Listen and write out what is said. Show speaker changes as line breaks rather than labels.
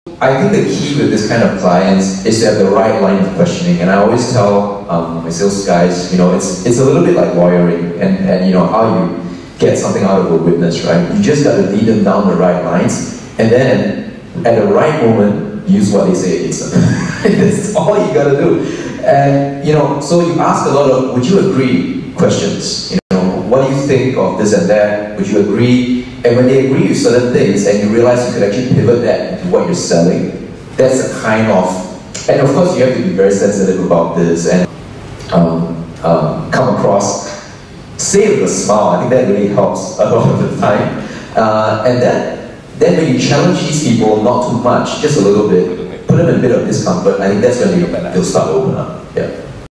I think the key with this kind of clients is to have the right line of questioning, and I always tell my sales guys, you know, it's a little bit like lawyering, and you know how you get something out of a witness, right? You just got to lead them down the right lines, and then at the right moment, use what they say against them. That's all you got to do. And you know, so you ask a lot of "Would you agree?" questions. You know, what do you think of this and that? Would you agree? And when they agree with certain things, and you realize you could actually pivot that into what you're selling, that's a kind of, and of course you have to be very sensitive about this and come across, say it with a smile. I think that really helps a lot of the time. And then when you challenge these people, not too much, just a little bit, put them in a bit of discomfort, I think that's when they'll start to open up. Yeah.